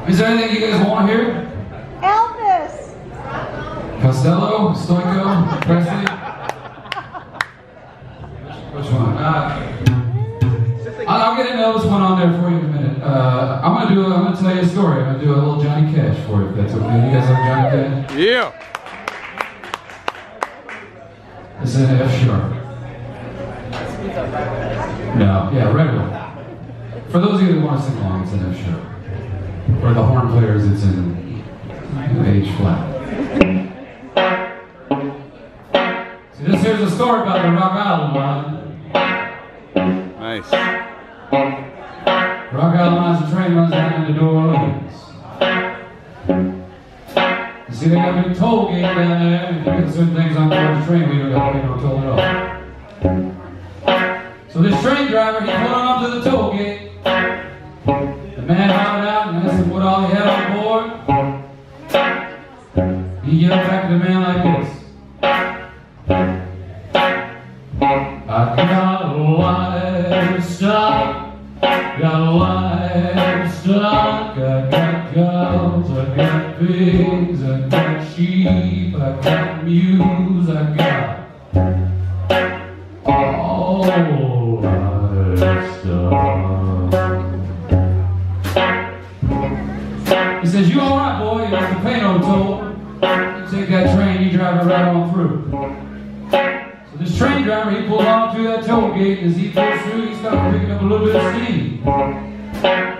Is there anything you guys want to hear? Elvis. Costello, Stoico, Presley. Which one? I'll get an Elvis one on there for you in a minute. I'm gonna tell you a story. I'm gonna do a little Johnny Cash for you, if that's okay. You guys like Johnny Cash? Yeah. It's in F sharp. No, yeah, regular. For those of you that want to sing along, it's in F sharp. For the horn players, it's in H flat. See, this here's a story about the Rock Island line. Nice. Rock Island line's a train runs down into New Orleans. You see, they got a big toll gate down there, and if you get certain things on board the train, we don't have to pay no toll at all. So this train driver, he pulled on up to the toll gate. The man hollered out and asked him what all he had on board. He yelled back to the man like this. I got livestock, got livestock, I got cows, I got pigs, I got sheep, I got mules, I got all livestock. He says, you all right, boy? You don't have to pay no toll. You take that train, you drive it right on through. So this train driver, he pulled on through that toll gate, and as he pulls through, he started picking up a little bit of steam.